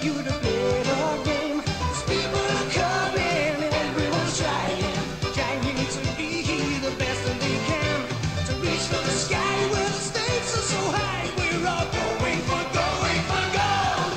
you to play the game. 'Cause people are coming and everyone's trying to be the best that they can, to reach for the sky where the stakes are so high. We're all going for gold.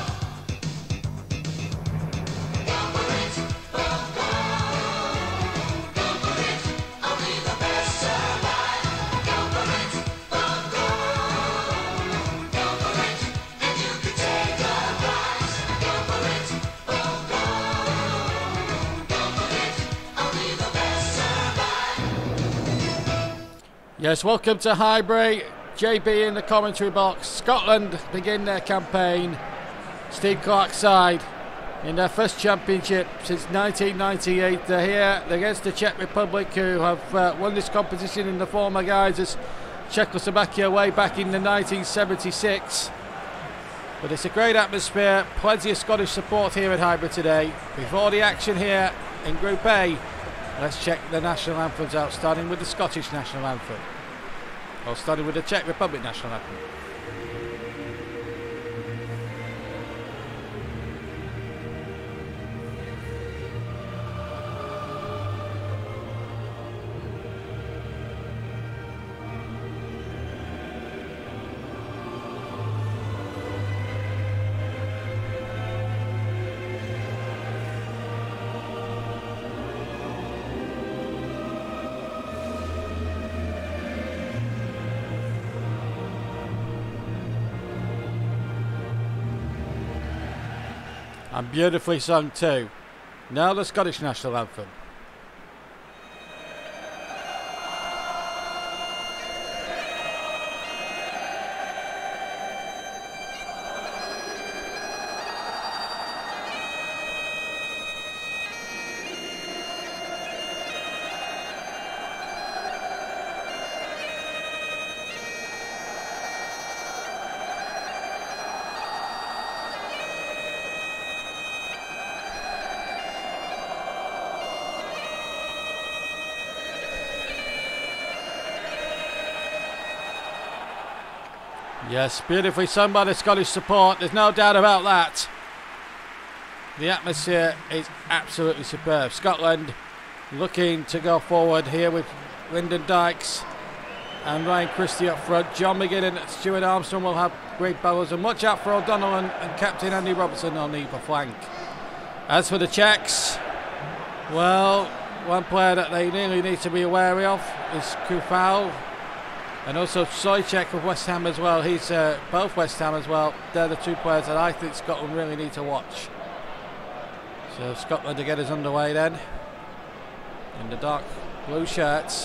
Go for it, for gold. Go for it, only the best survive. Go for it, for gold. Go for it, and you can take a prize. Go for it, for gold. Go for it, only the best survive. Yes, welcome to Highbury. JB in the commentary box. Scotland begin their campaign. Steve Clarke's side in their first championship since 1998. They're here against the Czech Republic, who have won this competition in the former guises Czechoslovakia way back in the 1976. But it's a great atmosphere, plenty of Scottish support here at Highbury today. Before the action here in Group A, let's check the national anthems out, starting with the Scottish national anthem. Or starting with the Czech Republic national anthem. And beautifully sung too. Now the Scottish national anthem. Yes, beautifully sung by the Scottish support. There's no doubt about that. The atmosphere is absolutely superb. Scotland looking to go forward here with Lyndon Dykes and Ryan Christie up front. John McGinn and Stuart Armstrong will have great bowlers. And watch out for O'Donnell and Captain Andy Robertson on either flank. As for the Czechs, well, one player that they really need to be wary of is Kufal. And also Sojcek of West Ham as well. He's both West Ham as well. They're the two players that I think Scotland really need to watch. So Scotland to get us underway then. In the dark blue shirts.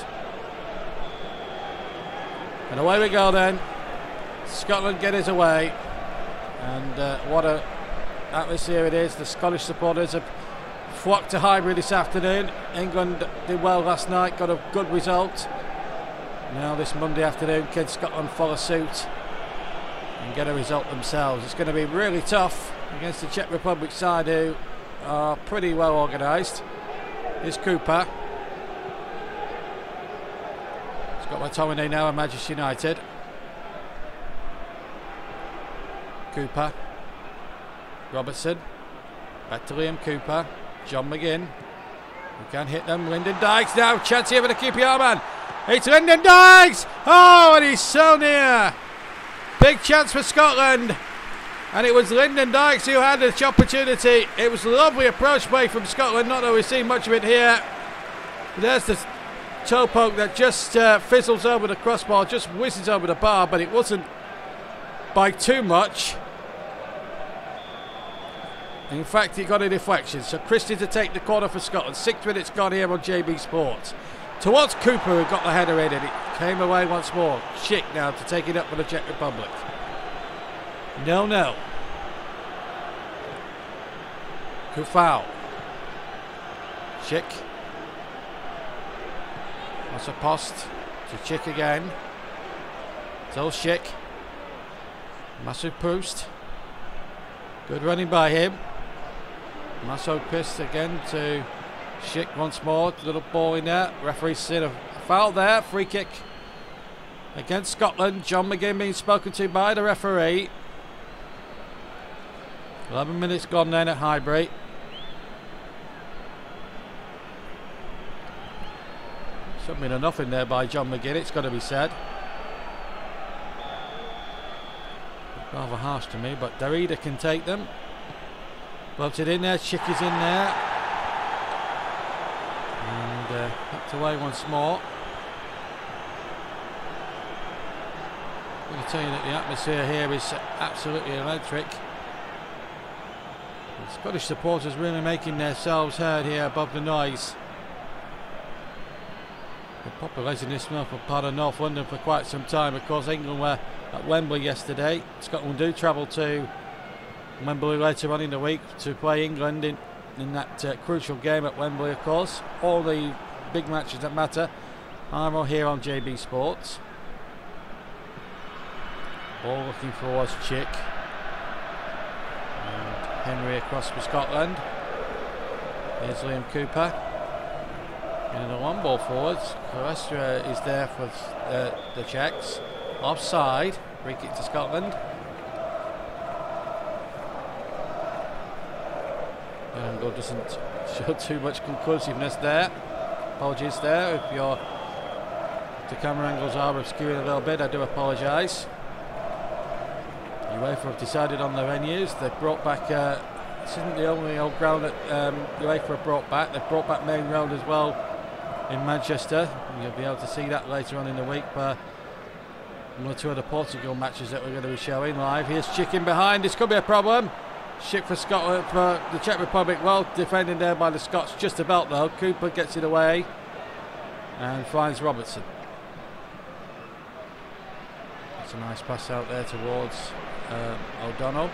And away we go then. Scotland get us away. And what a atmosphere it is. The Scottish supporters have flocked to Highbury this afternoon. England did well last night, got a good result. Now this Monday afternoon, can Scotland follow suit and get a result themselves? It's going to be really tough against the Czech Republic side, who are pretty well organised. Here's Cooper. He's got McTominay now at Manchester United. Cooper. Robertson. Back to Liam Cooper. John McGinn. We can't hit them. Lyndon Dykes now. Chance here for the QPR man. It's Lyndon Dykes! Oh, and he's so near. Big chance for Scotland. And it was Lyndon Dykes who had the opportunity. It was a lovely approach play from Scotland. Not that we've seen much of it here. There's the toe poke that just fizzles over the crossbar, just whizzes over the bar, but it wasn't by too much. In fact, he got a deflection. So Christie to take the corner for Scotland. 6 minutes gone here on JB Sports. Towards Cooper, who got the header in, and it came away once more. Schick now to take it up for the Czech Republic. 0-0. Kufal. Schick. That's a post to Schick again. Still Schick. Massive Proust. Good running by him. Masso pissed again to Schick once more. Little ball in there. Referee's seen a foul there. Free kick against Scotland. John McGinn being spoken to by the referee. 11 minutes gone then at Highbury. Something or nothing there by John McGinn, it's got to be said. Rather harsh to me, but Darida can take them. Floated in there, Chick is in there. And hooked away once more. I can tell you that the atmosphere here is absolutely electric. The Scottish supporters really making themselves heard here above the noise. The population this month of part of North London for quite some time. Of course, England were at Wembley yesterday. Scotland do travel to Wembley later on in the week to play England in that crucial game at Wembley, of course. All the big matches that matter are here on JB Sports. Ball looking towards Chick. And Henry across for Scotland. Here's Liam Cooper. And a long ball forwards. Calestra is there for the Czechs. Offside. Free kick to Scotland. The angle doesn't show too much conclusiveness there. Apologies there if the camera angles are obscuring a little bit. I do apologise. UEFA have decided on their venues. They've brought back, this isn't the only old ground that UEFA have brought back. They've brought back Main Road as well in Manchester. You'll be able to see that later on in the week. But one or two other Portugal matches that we're going to be showing live. Here's Chick in behind. This could be a problem. Chick for Scotland, for the Czech Republic. Well defended there by the Scots, just about though. Cooper gets it away and finds Robertson. That's a nice pass out there towards O'Donnell.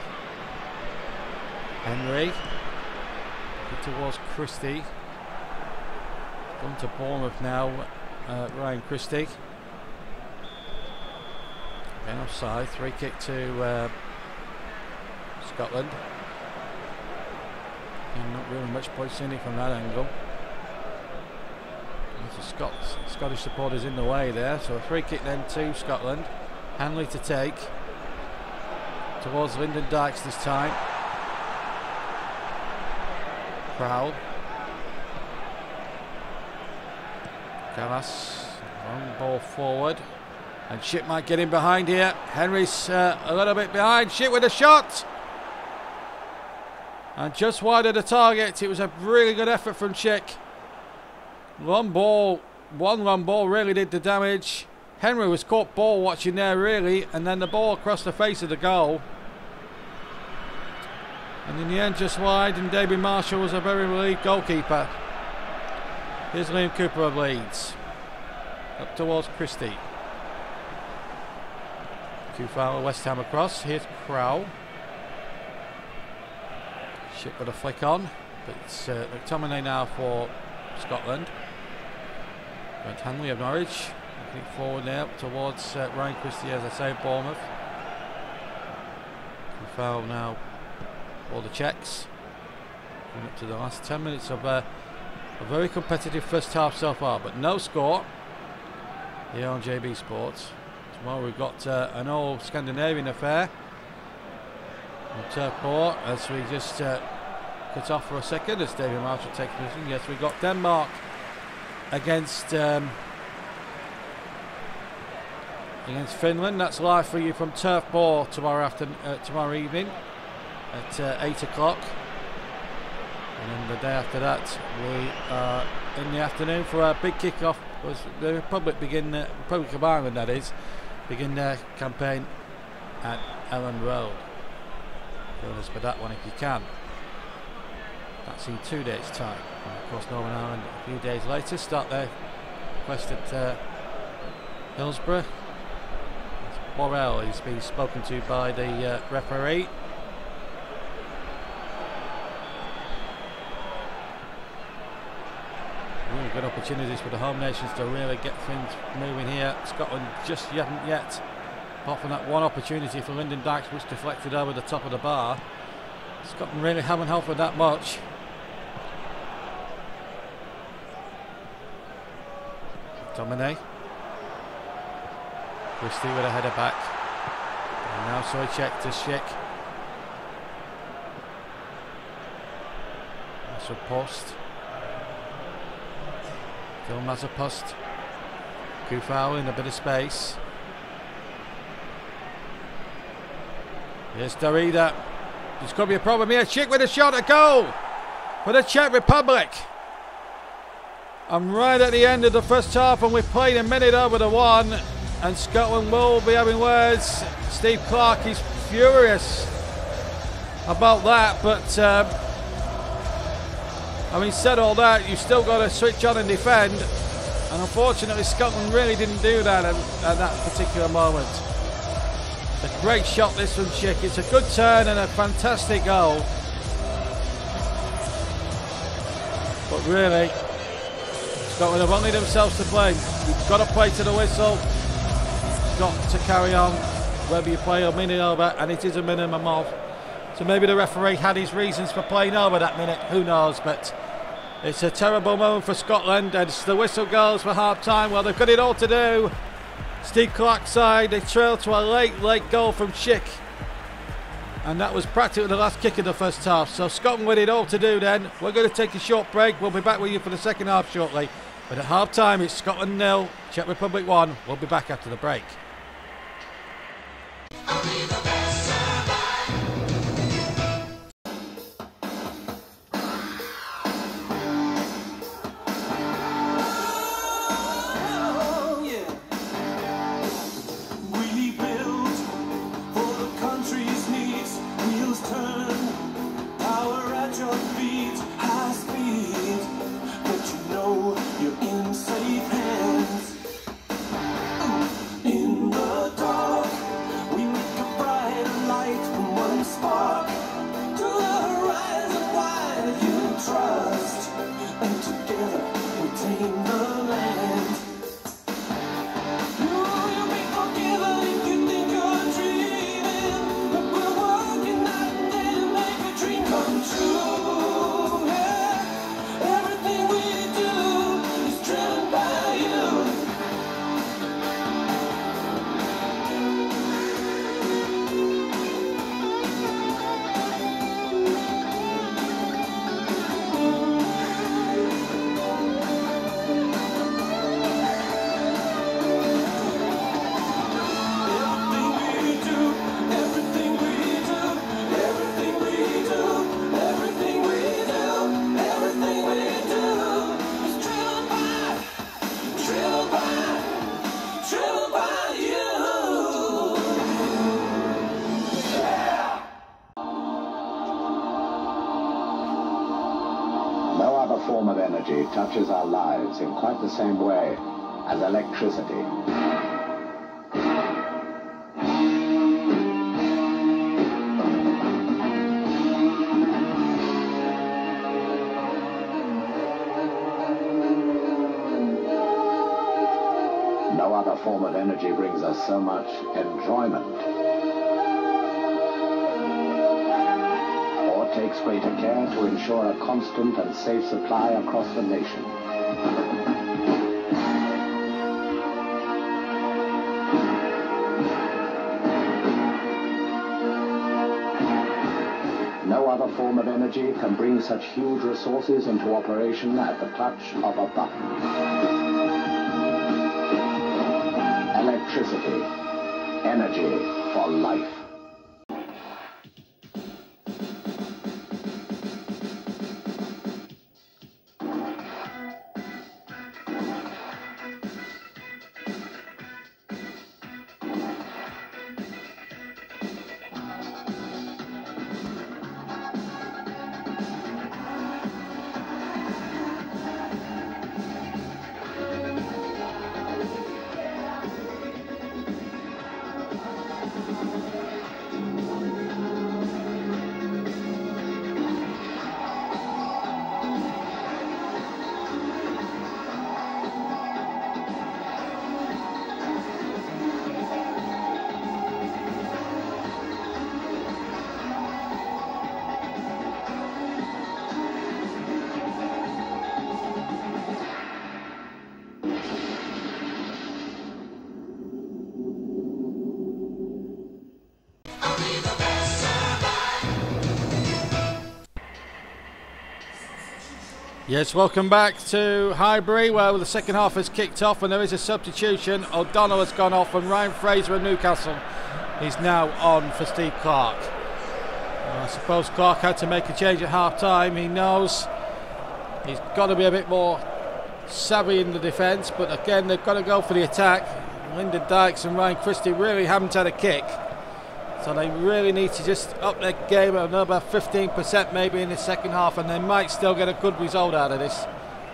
Henry towards Christie. Going to Bournemouth now. Ryan Christie. Again offside. Free kick to Scotland. And not really much point in it from that angle. There's a Scottish supporters in the way there. So a free kick then to Scotland. Hanley to take. Towards Lyndon Dykes this time. Crowell. Gallas. Long ball forward. And Ship might get in behind here. Henry's a little bit behind. Ship with a shot. And just wide of the target. It was a really good effort from Chick. One long ball really did the damage. Henry was caught ball watching there really, and then the ball across the face of the goal. And in the end just wide, and David Marshall was a very relieved goalkeeper. Here's Liam Cooper of Leeds. Up towards Christie. Kufala, West Ham across. Here's Crowell. Ship with a flick on, but it's McTominay now for Scotland. Brent Hanley of Norwich. Looking forward now towards Ryan Christie, as I say, Bournemouth. Foul now for the Czechs. Coming up to the last 10 minutes of a very competitive first half so far, but no score here on JB Sports. Tomorrow we've got an all Scandinavian affair on Turf Moor, as we just cut off for a second as David Marshall takes position. Yes, we've got Denmark against Finland. That's live for you from Turf Moor tomorrow evening at 8 o'clock. And then the day after that, we are in the afternoon for a big kick-off. The Republic of Ireland, that is, begin their campaign at Ellen Road. Join us for that one if you can. That's in 2 days' time. And of course, Northern Ireland a few days later start their quest at Hillsborough. Borrell is being spoken to by the referee. Really good opportunities for the home nations to really get things moving here. Scotland just haven't yet, apart from that one opportunity for Lyndon Dykes which deflected over the top of the bar. Scotland really haven't offered that much. Domine. Christie with a header back. And now Souček to Schick. a post. Film has a post. Kufau in a bit of space. Here's Darida. There's going to be a problem here. Chick with a shot at goal for the Czech Republic. I'm right at the end of the first half and we've played a minute over the one. And Scotland will be having words. Steve Clarke is furious about that. But having said all that, you've still got to switch on and defend. And unfortunately, Scotland really didn't do that at that particular moment. It's a great shot, this from Chick. It's a good turn and a fantastic goal. But really, Scotland have only themselves to blame. You've got to play to the whistle. Got to carry on, whether you play a minute over, and it is a minimum of. So maybe the referee had his reasons for playing over that minute, who knows, but it's a terrible moment for Scotland, and the whistle goes for half-time. Well, they've got it all to do. Steve Clarke's side, they trail to a late goal from Chick, and that was practically the last kick of the first half. So Scotland with it all to do then. We're going to take a short break. We'll be back with you for the second half shortly. But at half-time, it's Scotland 0, Czech Republic 1. We'll be back after the break. Only the best survive. Oh, yeah. We build for the country's needs. Wheels turn, power at your feet, high speed. But you know you're in safe hands. In the dark, we make a brighter light from one spark to the horizon wide. You trust, and together we tame the land. You'll be forgiven if you think you're dreaming, but we're working night and day to make a dream come true. Yeah. Everything we do is driven by you. No other form of energy touches our lives in quite the same way as electricity. No other form of energy brings us so much enjoyment or takes greater care to ensure a constant and safe supply across the nation. No other form of energy can bring such huge resources into operation at the touch of a button. Electricity, energy for life. Yes, welcome back to Highbury, where the second half has kicked off and there is a substitution. O'Donnell has gone off and Ryan Fraser of Newcastle is now on for Steve Clark. I suppose Clark had to make a change at half-time. He knows he's got to be a bit more savvy in the defence, but again they've got to go for the attack. Lyndon Dykes and Ryan Christie really haven't had a kick, so they really need to just up their game another 15% maybe in the second half, and they might still get a good result out of this.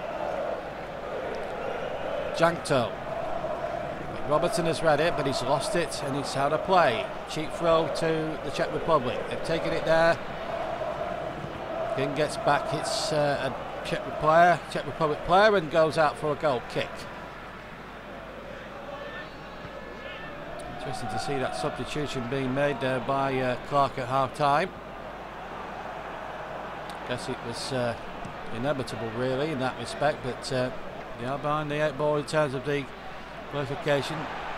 Jankto. Robertson has read it, but he's lost it and he's out of play. Cheap throw to the Czech Republic. They've taken it there. King gets back, hits a Czech Republic player and goes out for a goal kick. Interesting to see that substitution being made there by Clark at half time. Guess it was inevitable really in that respect, but they are behind the 8 ball in terms of the qualification.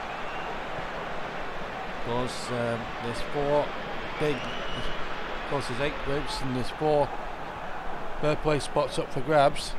Of course, there's 4 big, of course there's 8 groups and there's 4 third place spots up for grabs.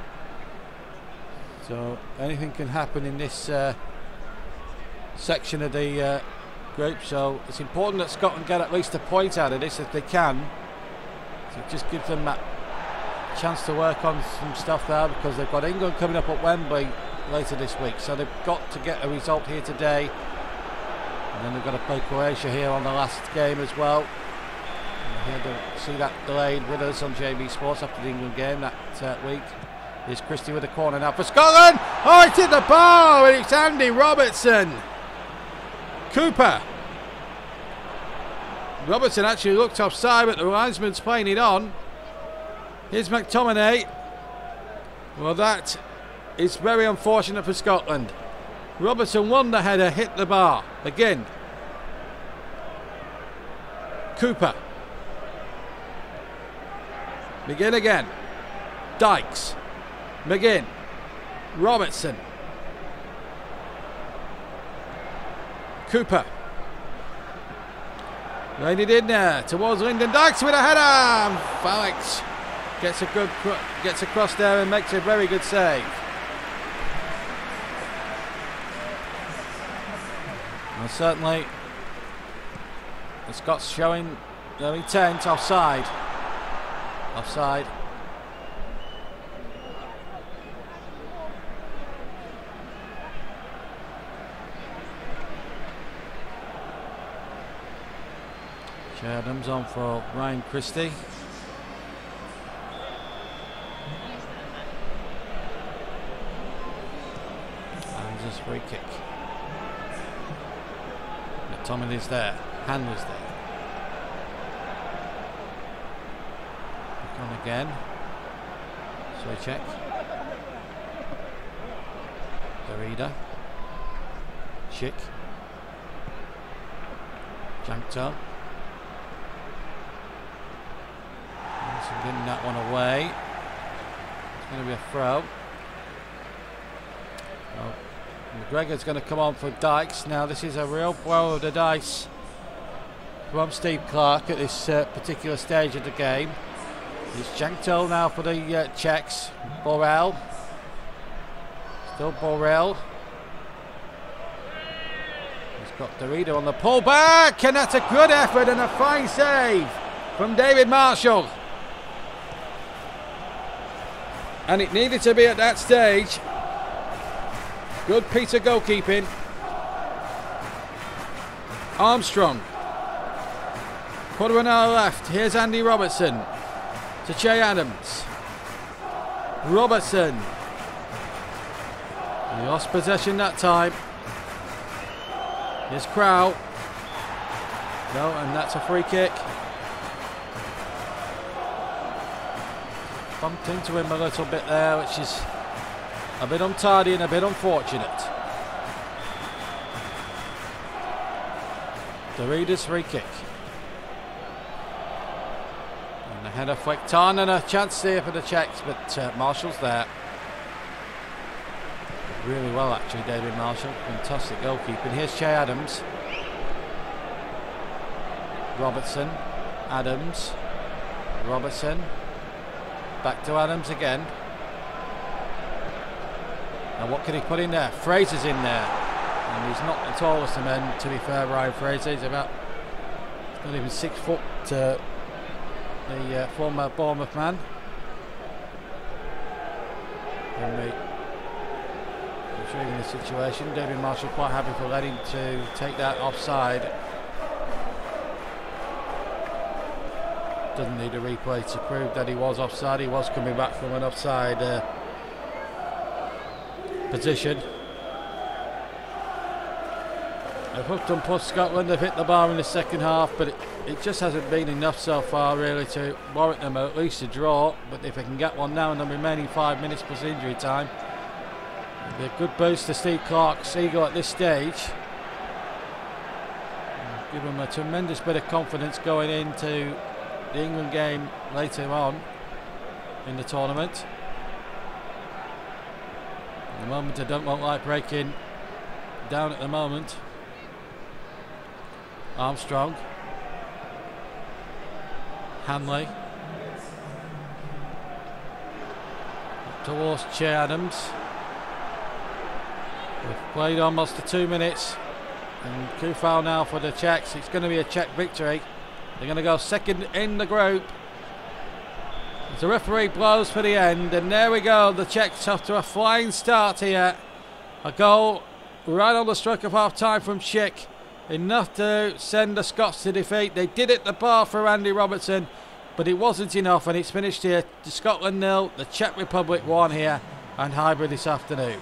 So anything can happen in this section of the group, so it's important that Scotland get at least a point out of this if they can. So it just gives them that chance to work on some stuff there, because they've got England coming up at Wembley later this week, so they've got to get a result here today, and then they've got to play Croatia here on the last game as well. And here to see that delayed with us on JB Sports after the England game that week. Here's Christie with the corner now for Scotland. Oh, it's hit the bar, and it's Andy Robertson. Cooper. Robertson actually looked offside, but the linesman's playing it on. Here's McTominay. Well, that is very unfortunate for Scotland. Robertson won the header, hit the bar. Again. Cooper. McGinn again. Dykes. McGinn. Robertson. Cooper. Laid it in there towards Lyndon Dykes with a header. Alex gets across there and makes a very good save. And certainly the Scots showing their intent. Offside. Offside. Adams on for Ryan Christie. And just free kick. McTominay's there. Hanley's there. Back on again. Czech. Derrida. Schick. Jankto. Getting that one away. It's going to be a throw. Well, McGregor's going to come on for Dykes. Now this is a real blow of the dice from Steve Clark at this particular stage of the game. It's Jankto now for the Czechs. Borrell. Still Borrell. He's got Derrida on the pullback, and that's a good effort and a fine save from David Marshall. And it needed to be at that stage. Good piece of goalkeeping. Armstrong. Quarter of an hour left. Here's Andy Robertson to Che Adams. Robertson. He lost possession that time. Here's Crow. No, and that's a free kick. Bumped into him a little bit there, which is a bit untidy and a bit unfortunate. Derrida's free kick. And the header flicked on, and a chance here for the Czechs, but Marshall's there. Really well actually, David Marshall. Fantastic goalkeeping. Here's Che Adams. Robertson. Adams. Robertson. Back to Adams again. And what can he put in there? Fraser's in there. And he's not the tallest of men, to be fair, Ryan Fraser. He's not even 6 foot, the former Bournemouth man. Intriguing the situation. David Marshall quite happy for letting to take that offside. Doesn't need a replay to prove that he was offside. He was coming back from an offside position. They've hooked and pushed Scotland. They've hit the bar in the second half, but it just hasn't been enough so far really to warrant them at least a draw. But if they can get one now in the remaining 5 minutes plus injury time, it'll be a good boost to Steve Clarke's ego at this stage. Give him a tremendous bit of confidence going into the England game later on in the tournament. At the moment, I don't look like breaking down at the moment. Armstrong, Hanley, towards Che Adams. We've played almost the 2 minutes, and coup foul now for the Czechs. It's going to be a Czech victory. They're going to go second in the group. As the referee blows for the end, and there we go. The Czechs off to a flying start here. A goal right on the stroke of half time from Schick. Enough to send the Scots to defeat. They did it the bar for Andy Robertson, but it wasn't enough, and it's finished here. Scotland 0, the Czech Republic 1 here and Highbury this afternoon.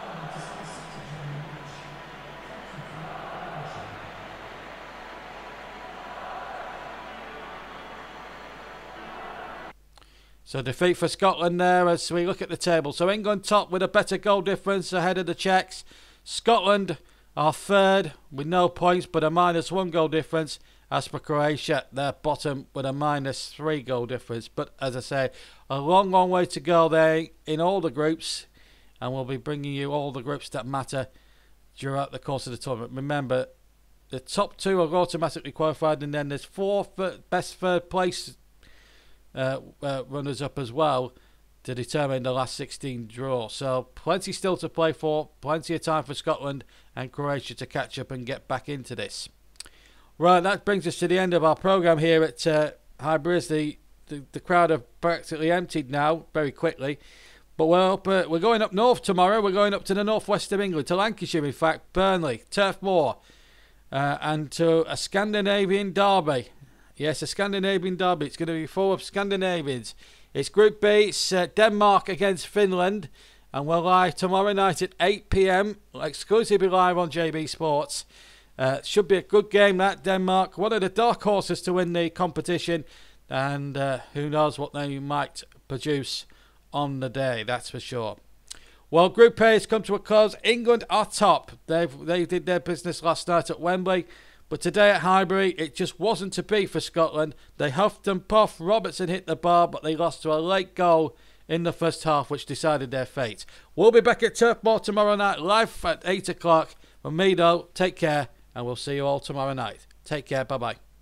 So defeat for Scotland there as we look at the table. So England top with a better goal difference ahead of the Czechs. Scotland are third with no points but a -1 goal difference. As for Croatia, they're bottom with a -3 goal difference. But as I say, a long, long way to go there in all the groups. And we'll be bringing you all the groups that matter throughout the course of the tournament. Remember, the top 2 are automatically qualified, and then there's 4 best third place runners up as well to determine the last 16 draw. So plenty still to play for, plenty of time for Scotland and Croatia to catch up and get back into this. Right, that brings us to the end of our programme here at Highbury. The crowd have practically emptied now very quickly. But we're going up north tomorrow. We're going up to the northwest of England, to Lancashire in fact, Burnley, Turf Moor, and to a Scandinavian derby. Yes, a Scandinavian derby. It's going to be full of Scandinavians. It's Group B. It's Denmark against Finland. And we're live tomorrow night at 8 p.m. exclusively live on JB Sports. Should be a good game, that. Denmark, one of the dark horses to win the competition. And who knows what they might produce on the day, that's for sure. Well, Group A has come to a close. England are top. They did their business last night at Wembley. But today at Highbury, it just wasn't to be for Scotland. They huffed and puffed. Robertson hit the bar, but they lost to a late goal in the first half, which decided their fate. We'll be back at Turf Moor tomorrow night, live at 8 o'clock. From me, though, take care, and we'll see you all tomorrow night. Take care. Bye-bye.